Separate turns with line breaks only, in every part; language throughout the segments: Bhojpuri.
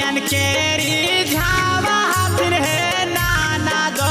तिनियन के रिझावा हाथिन है नाना दो।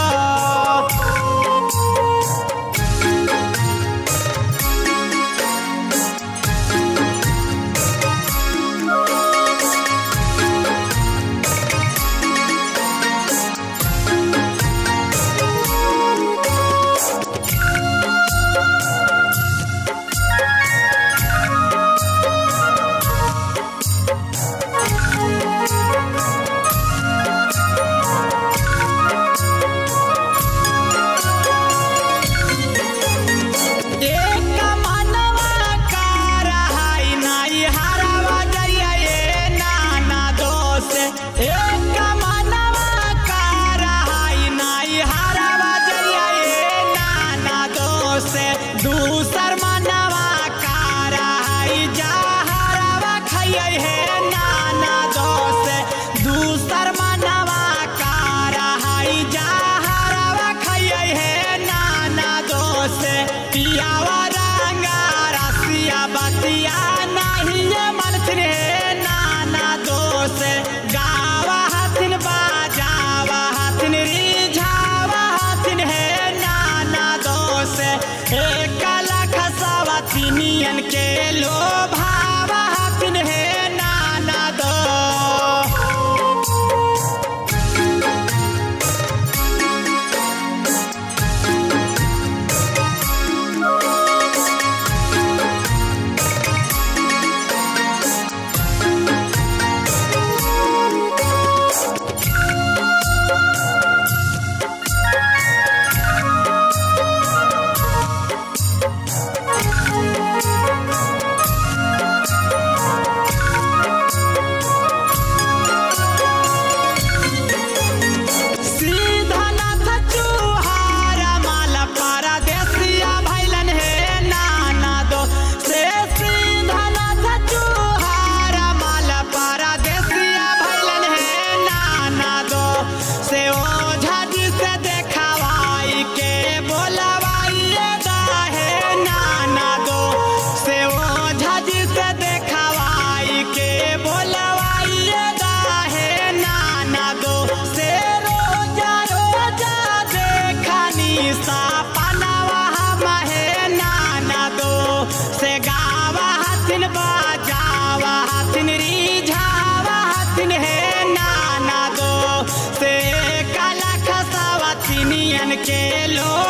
दूसर मनवा कारहाई जहरवा खइए है नाना दोस्त। दूसर मनवा कारहाई जहरवा खइए है नाना दोस्त। पियावा रंगा रसिया बतिया नहीं मनथिन है नाना दोस्त। गावा हथिन बाजावा हथिन रिझावा हथिन है नाना दोस्त। एक लाख सवा तिनियन के लोभावा हथिन है नाना दो। बाजावा हथिन रिझावा हथिन है नाना दो। से एक लाख सवा तिनियन के लो